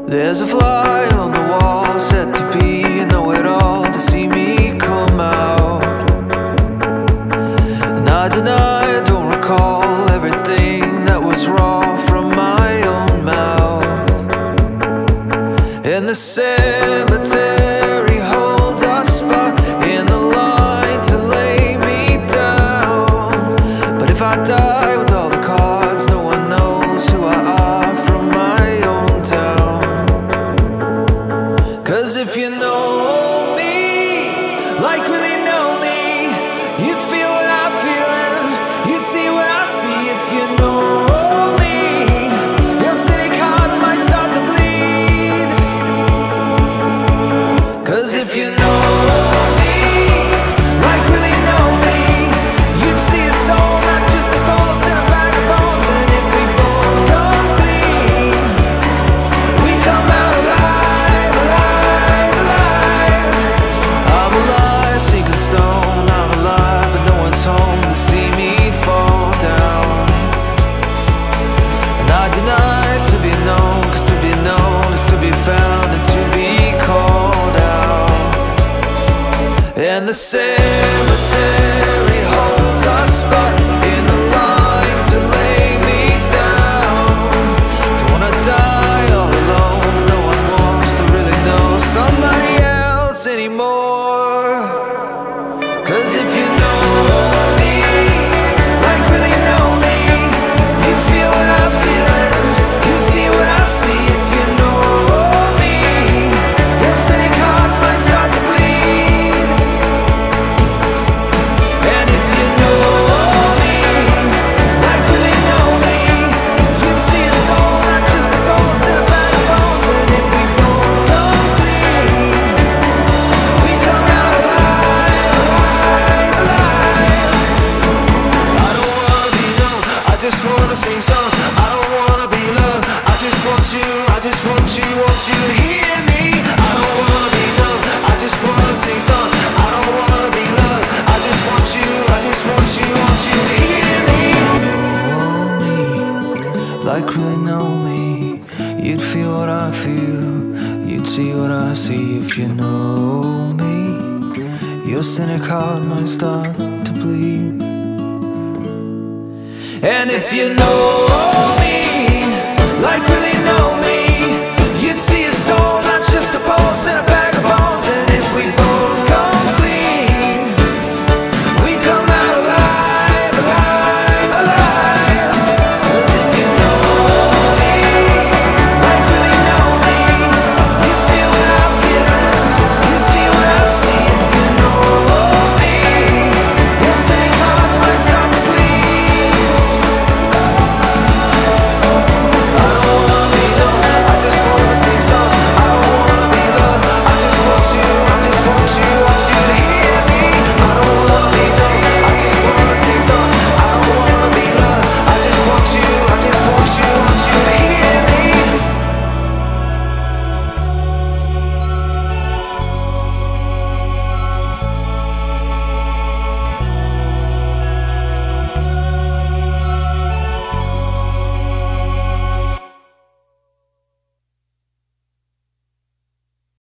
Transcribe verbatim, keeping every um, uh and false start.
There's a fly on the wall, set to be a know-it-all, to see me come out. And I deny, I don't recall everything that was raw from my own mouth. And the cemetery holds a spot in the line to lay me down. But if I die with all the cards, no one knows who I are from my own town. Cause if you know me, like really know me, you'd feel what I'm feeling, you'd see what I see. If you know me, your cynic heart might start to bleed. Cause if you know me, like really know me, you'd see a soul, not just a ghost in a bag of bones. And if we both come clean, we come out alive, alive, alive. I'm alive, sinking stone, I'm alive, but no one's home to see me fall down. And I deny to be known, cause to be known is to be found and to be called out. And the cemetery holds a spot in the line to lay me down. Don't wanna die all alone, no one wants to really know somebody else anymore. Cause if you know me, like really know me, you'd feel what I'm feeling, you'd see what I see. If you know me, your cynic heart might start to bleed. And if you know me, like really know me, you'd see a soul, not just a ghost in a bag of bones. And if we both come clean, we come out alive, alive, alive. I don't wanna be known, I just wanna sing songs. I don't wanna be loved, I just want you, I just want you, want you to hear me. I don't wanna be known, I just wanna sing songs. I don't wanna be loved, I just want you, I just want you, want you to hear me. Know me, like really know me, you'd feel what I feel, you'd see what I see. If you know me, your cynic heart might start to bleed. And if you know